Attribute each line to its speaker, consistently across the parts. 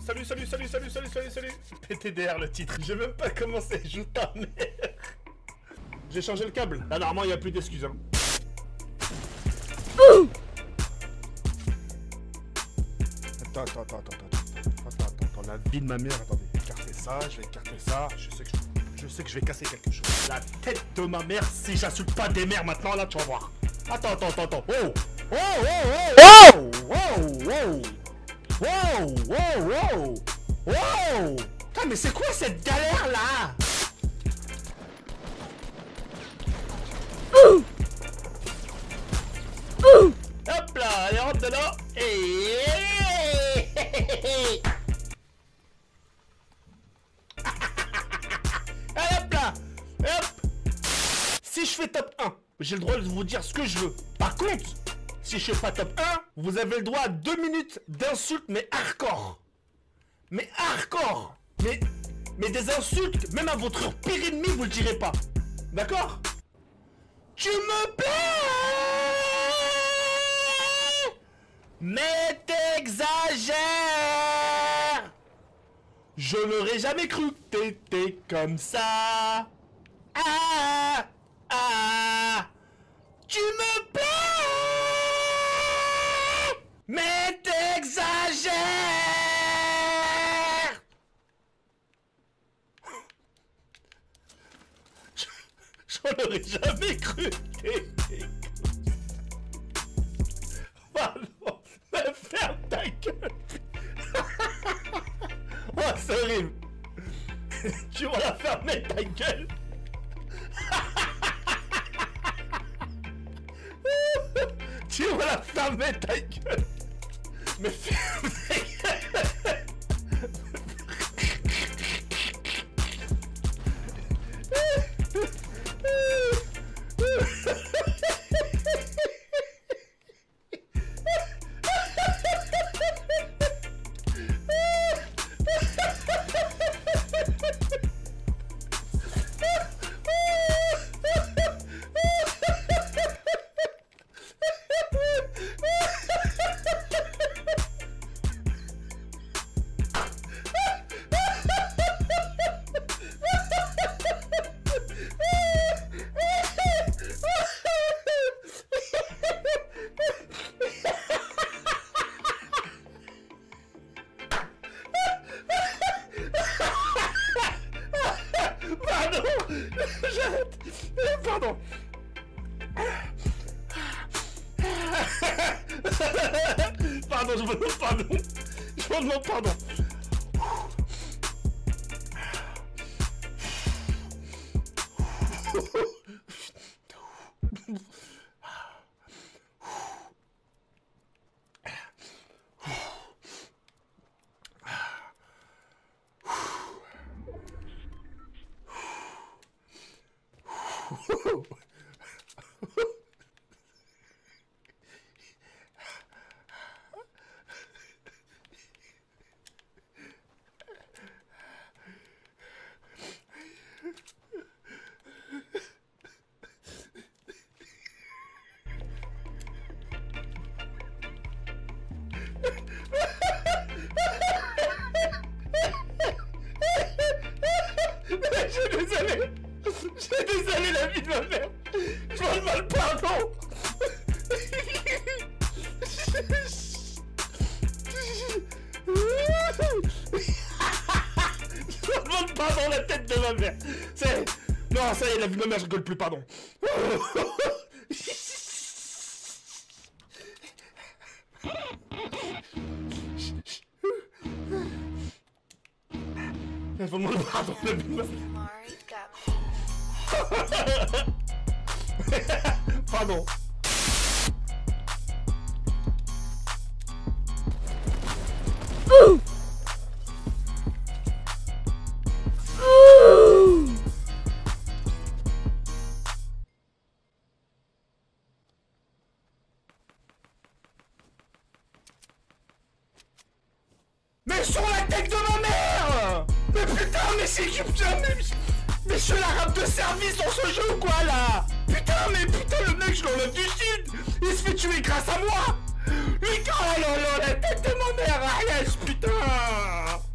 Speaker 1: Salut, salut, salut, salut, salut, salut, salut. PTDR le titre. J'ai même pas commencé, joue ta mère. J'ai changé le câble. Là, normalement, il n'y a plus d'excuses. Hein. Attends, la vie de ma mère. Attendez, écarter ça, je vais écarter ça. Je sais que je vais casser quelque chose. La tête de ma mère, si j'insulte pas des mères maintenant, là, tu vas voir. Attends. Oh! Wow! Putain, mais c'est quoi cette galère là? Hop là, allez, rentre dedans. Et... allez, hop là. Hop. Si je fais top 1, j'ai le droit de vous dire ce que je veux. Par contre, si je fais pas top 1, vous avez le droit à 2 minutes d'insultes, mais hardcore. Mais hardcore. Mais des insultes, même à votre pire ennemi, vous le direz pas. D'accord? Tu me plais, mais t'exagères. Je n'aurais jamais cru que t'étais comme ça. Tu me plais, mais t'exagères. J'en aurais jamais cru. Pardon, mais ferme ta gueule. Oh, c'est horrible. Tu vas la fermer ta gueule. Tu vas la fermer ta gueule. Mais ferme ta gueule. J'arrête. Pardon. Pardon, je vous demande pardon. Je vous demande pardon. Je suis désolé la vie de ma mère. Je vous demande pardon. Je vous demande pardon la tête de ma mère. C'est... Non, ça y est, la vie de ma mère, je rigole plus, pardon. Je vous demande pardon la vie de ma mère. Pardon. Mais sur la tête de ma mère. Mais putain, mais c'est que mais je suis l'arabe de service dans ce jeu ou quoi là? Putain, mais putain, le mec, je l'enlève du sud. Il se fait tuer grâce à moi. Lui, oh là là, la tête de ma mère, Ariès, putain.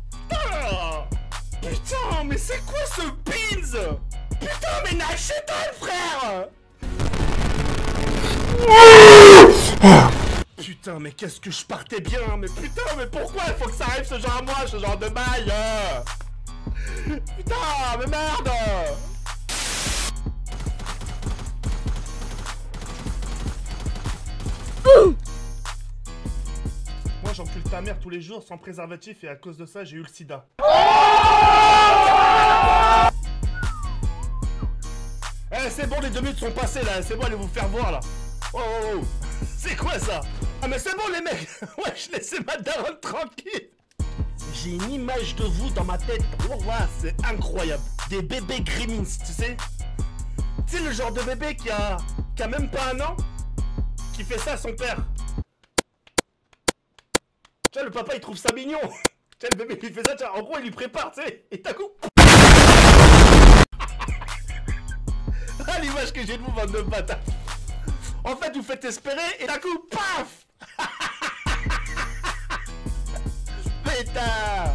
Speaker 1: C'est quoi ce pins? Putain, mais Nachéton, frère! Putain, mais qu'est-ce que je partais bien, mais putain, mais pourquoi il faut que ça arrive ce genre à moi, ce genre de bail? Putain, mais merde! Moi j'encule ta mère tous les jours sans préservatif et à cause de ça j'ai eu le sida. Eh c'est bon, les 2 minutes sont passées là, c'est bon, allez vous faire voir là. Oh oh oh. C'est quoi ça? Ah mais c'est bon les mecs. Ouais, je laissais ma daronne tranquille. J'ai une image de vous dans ma tête. Oh ouais, c'est incroyable. Des bébés Grimmins, tu sais. Tu sais le genre de bébé qui a même pas 1 an, qui fait ça à son père. Tu vois, le papa il trouve ça mignon. Tu vois, le bébé il fait ça, tu vois, en gros il lui prépare, tu sais, et d'un coup. Ah, l'image que j'ai de vous, bande de bâtards. En fait, vous faites espérer, et d'un coup, paf. Putain.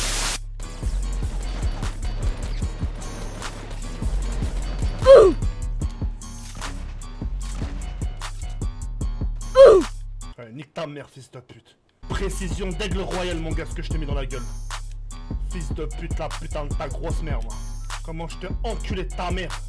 Speaker 1: Ouais, nique ta mère, fils de pute. Précision d'aigle royal, mon gars, ce que je t'ai mis dans la gueule. Fils de pute, la putain de ta grosse mère, moi. Comment je t'ai enculé de ta mère.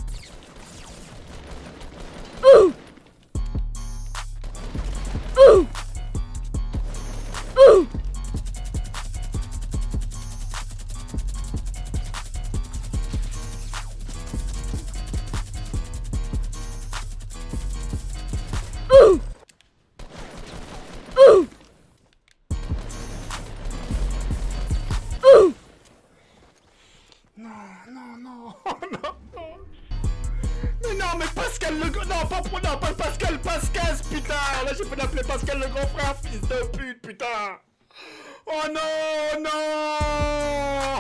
Speaker 1: Non, mais Pascal le grand... Non, pas Pascal, putain. Là, j'ai fait l'appeler Pascal le grand frère, fils de pute, putain. Oh non, non.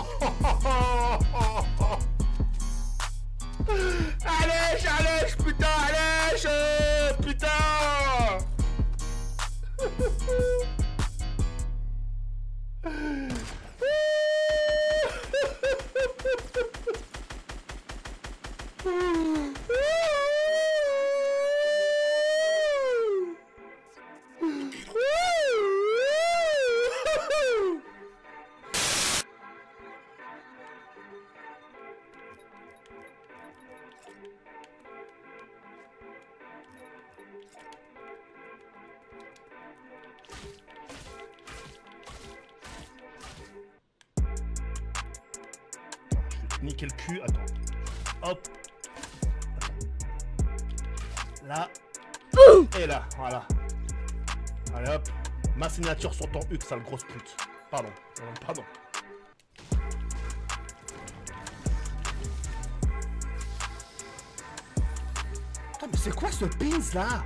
Speaker 1: Allège, putain, allège, putain. Niquer le cul, attends. Hop. Là. Et là, voilà. Allez hop. Ma signature sur ton huc, sale grosse pute. Pardon. Pardon. Putain, mais c'est quoi ce pins là?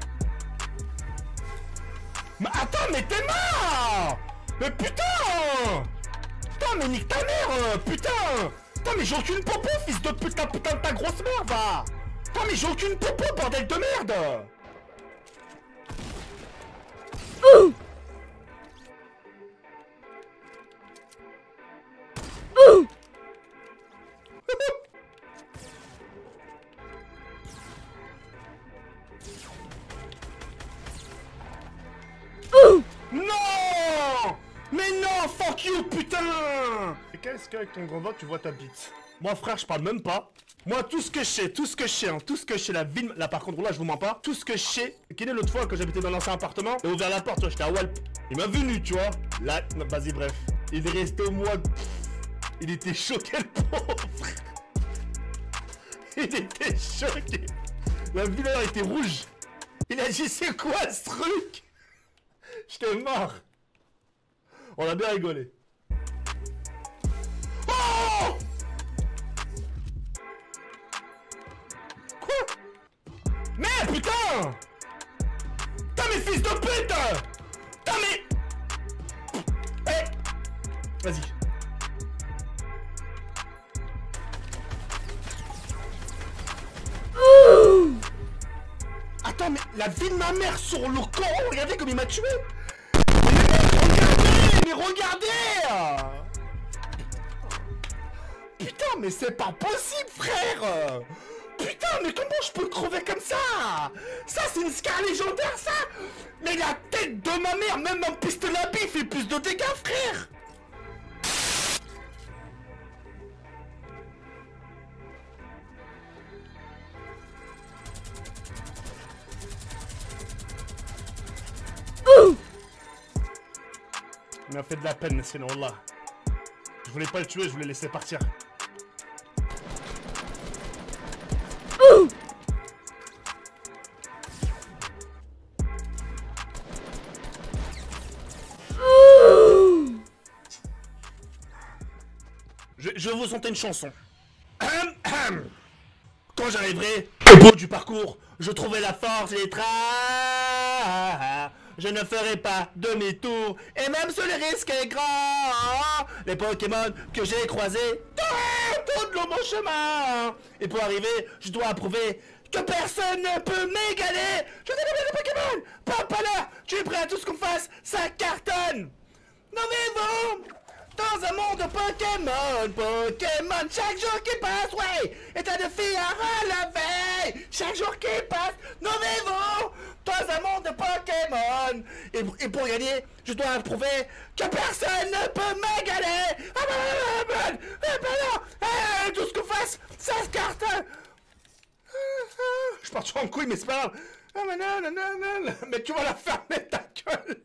Speaker 1: Mais attends, mais t'es mort! Mais putain! Putain, mais nique ta mère, putain! Putain, mais j'ai aucune popo, fils de putain, putain de ta grosse merde, va! Putain, mais j'ai aucune popo, bordel de merde! Non! Mais non, fuck you, putain! Et qu'est-ce qu'avec ton grand vote, tu vois ta bite? Moi, frère, je parle même pas. Moi, tout ce que je sais, la ville... Là, par contre, là, je vous mens pas. Tout ce que je sais... Quelle est l'autre fois, quand j'habitais dans l'ancien appartement, j'ai ouvert la porte, tu vois, j'étais à Walp. Il m'a venu, tu vois. Là, vas-y, bref. Il est resté au mois... Il était choqué, le pauvre. Il était choqué. La ville, elle était rouge. Il a dit, c'est quoi, ce truc? J'étais mort. On a bien rigolé. Oh! Quoi? Merde, putain! Putain, mais fils de pute! Putain, mais... Eh! Vas-y. Attends, mais la vie de ma mère sur le Coran, regardez comme il m'a tué! Mais regardez! mais c'est pas possible, frère. Putain, mais comment je peux crever comme ça? Ça, c'est une scar légendaire, ça. Mais la tête de ma mère, même un pistolet à billes fait plus de dégâts, frère. Il m'a fait de la peine, sinon là. Je voulais pas le tuer, je voulais laisser partir. Je vais vous chanter une chanson. Quand j'arriverai au bout du parcours, je trouverai la force et les traces. Je ne ferai pas demi-tour, et même si le risque est grand, les Pokémon que j'ai croisés tout le long mon chemin. Et pour arriver, je dois prouver que personne ne peut m'égaler. Je connais bien les Pokémon. Pas là, tu es prêt à tout ce qu'on fasse, ça cartonne. Nommez-vous dans un monde de Pokémon, chaque jour qui passe, ouais, est un défi à relever. Chaque jour qui passe, nommez-vous dans un monde de Pokémon. Et pour gagner, je dois prouver que personne ne peut m'égaler. Tout ce qu'on fasse, ça se cartonne. Je pars en couille, mais c'est pas grave. Mais tu vas la fermer, ta gueule.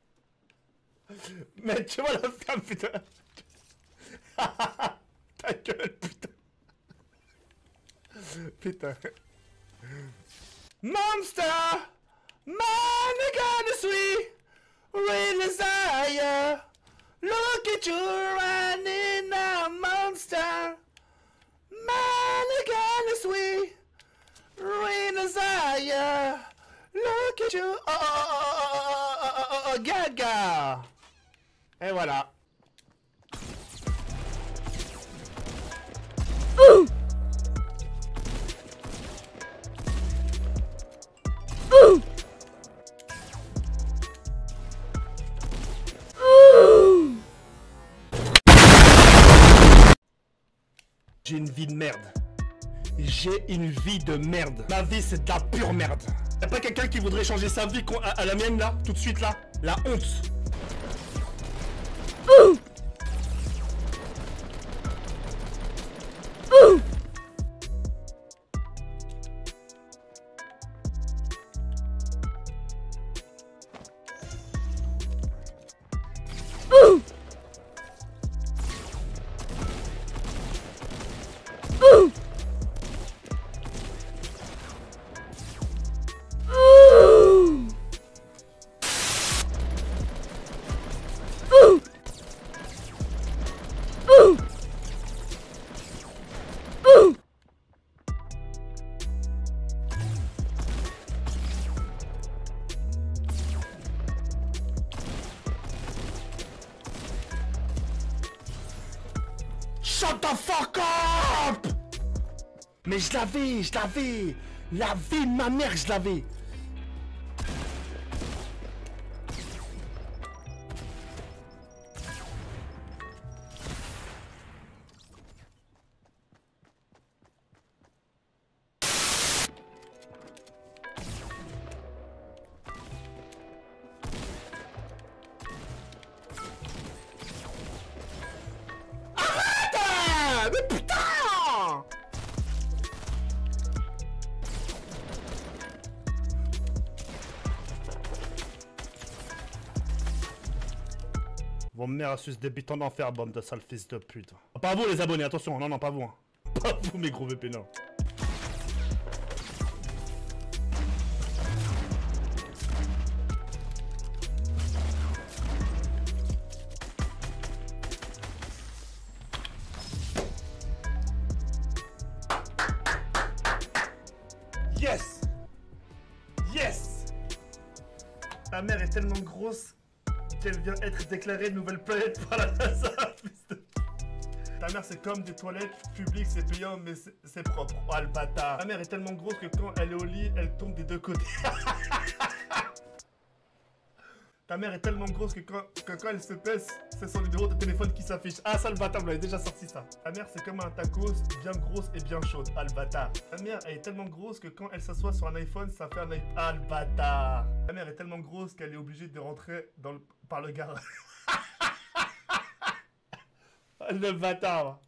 Speaker 1: Mais tu vas la fermer, putain. Ta gueule, putain. Putain. Monster, man, again is sweet, real desire. Look at you running now, monster. Man, again is sweet, real desire. Look at you, gaga. Et voilà. J'ai une vie de merde. J'ai une vie de merde. Ma vie, c'est de la pure merde. Y'a pas quelqu'un qui voudrait changer sa vie à la mienne, là? Tout de suite, là? La honte. Shut the fuck up! Mais je l'avais! La vie de ma mère, je l'avais! Mais putain! Vos mères a su se débiter en enfer, bande de sales fils de pute. Pas vous les abonnés, attention, non, pas vous. Hein. Pas vous mes gros VP, non. Yes! Yes! Ta mère est tellement grosse qu'elle vient être déclarée nouvelle planète par la NASA. Ta mère c'est comme des toilettes publiques, c'est payant mais c'est propre. Oh le bâtard. Ta mère est tellement grosse que quand elle est au lit, elle tombe des deux côtés. Ta mère est tellement grosse que quand elle se pèse, c'est son numéro de téléphone qui s'affiche. Ah, ça, le bâtard, vous l'avez déjà sorti, ça. Ta mère, c'est comme un tacos, bien grosse et bien chaude. Ah, le bâtard. Ta mère, elle est tellement grosse que quand elle s'assoit sur un iPhone, ça fait un iPhone. Ah, le bâtard. Ta mère est tellement grosse qu'elle est obligée de rentrer par le garage. Le bâtard.